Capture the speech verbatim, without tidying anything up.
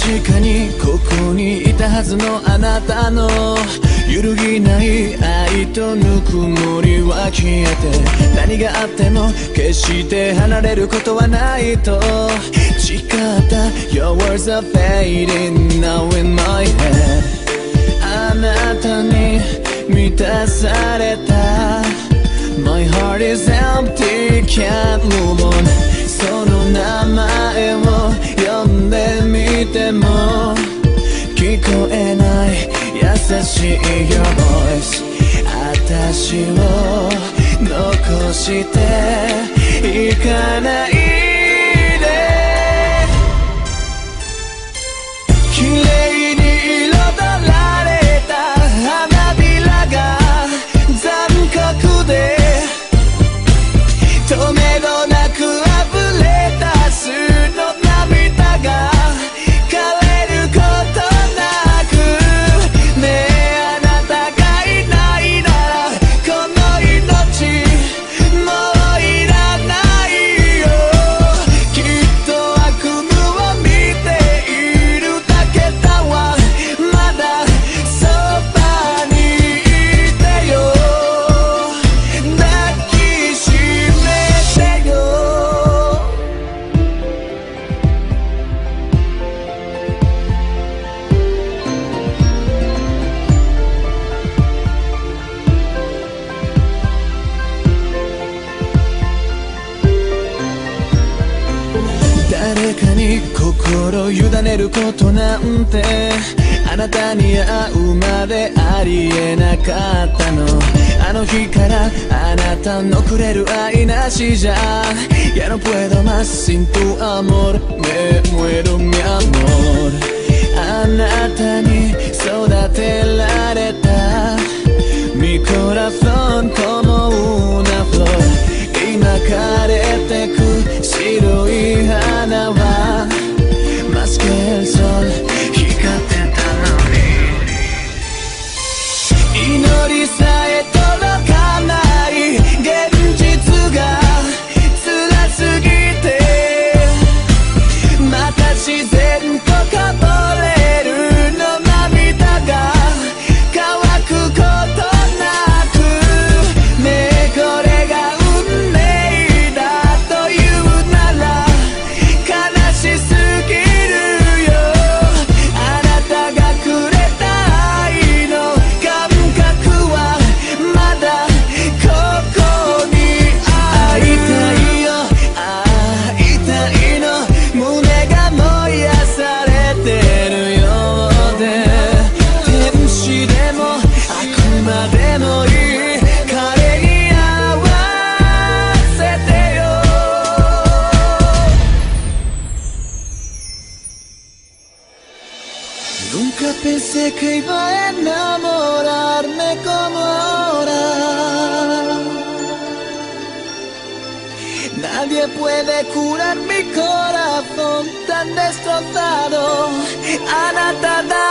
確かにここにいたはずのあなたの揺るぎない愛とぬくもりは消えて、何があっても決して離れることはないと誓った Your words are fading now in my head。 あなたに満たされた My heart is empty, can't move on。 その名前を呼んでみても聞こえない優しい Your voice。 私を残していかないで、綺麗に彩られた花びらが残酷で止めどなく溢れ出すの涙が枯れることなく、ねえあなたがいないならこの命もういらないよ。きっと悪夢を見ているだけだわ、まだそばにいてよ、抱きしめてよ。誰かに心を委ねることなんてあなたに会うまでありえなかったの。あの日からあなたのくれる愛なしじゃ Ya no puedo más sin tu amor, me muero mi amor。 あなたに育てられた Mi corazón como una flor。 今枯れてく白い花は Más que el sol 光ってたのに、祈りさえ届かない現実が辛すぎて、また自然とこぼれるの涙が乾くことなく、ねえこれが運命だというなら悲しすぎるよ。あなたがくれた愛の感覚はまだここにある。会いたいよ、会いたいの、胸が燃やされてるようで、天使でも悪魔でもいい、彼に合わせてよ。Nunca pensé que iba a enamorarme como ahora. Nadie puede curar mi corazón tan destrozado. A nada